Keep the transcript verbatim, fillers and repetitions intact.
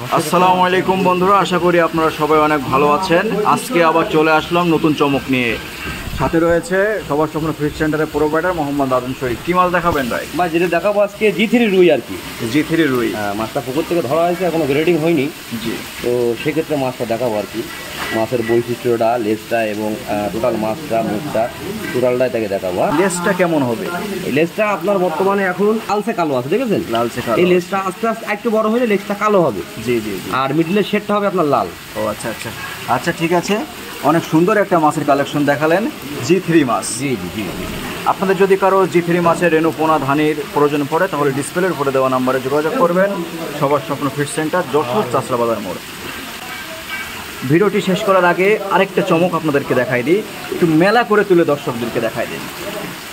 আসসালামু আলাইকুম বন্ধুরা, আশা করি আপনারা সবাই অনেক ভালো আছেন। আজকে আবার চলে আসলাম নতুন চমক নিয়ে। সাথে রয়েছে সবার স্বপ্ন ফিশ সেন্টারের প্রোভাইডার মোহাম্মদ আদম শরীফ। কি মাছ দেখাবেন ভাই? ভাই যেটা দেখাবো আজকে জি থ্রি রুই আর কি। জি থ্রি রুই। হ্যাঁ, মাছটা পুকুর থেকে ধরা হয়েছে, এখনো গ্রেডিং হয়নি। জি, তো সেক্ষেত্রে মাছটা দেখাবো আর কি। মাছের বৈশিষ্ট্যটা, লেজটা এবং টোটাল মাছটা, মুখটা, টোটালটাই তাকে দেখাবো। লেজটা কেমন হবে? এই লেজটা আপনার বর্তমানে এখন লালচে কালো আছে, দেখেছেন? লালচে কালো। এই লেজটা আস্তে আস্তে একটু বড় হলে লেজটা কালো হবে। জি জি জি। আর মিডলের শেডটা হবে আপনার লাল। ও আচ্ছা আচ্ছা আচ্ছা, ঠিক আছে। অনেক সুন্দর একটা মাছের কালেকশন দেখালেন, জি থ্রি মাছ। জি জি জি জি। আপনাদের যদি কারো জি থ্রি মাছের রেণু পোনা ধানির প্রয়োজন পড়ে তাহলে ডিসপ্লের উপরে দেওয়া নাম্বারে যোগাযোগ করবেন। সবার স্বপ্ন ফিশ সেন্টার, যশোর চাষরা বাজার মোড়। ভিডিওটি শেষ করার আগে আরেকটা চমক আপনাদেরকে দেখাই দিই, একটু মেলা করে তুলে দর্শকদেরকে দেখাই দিই।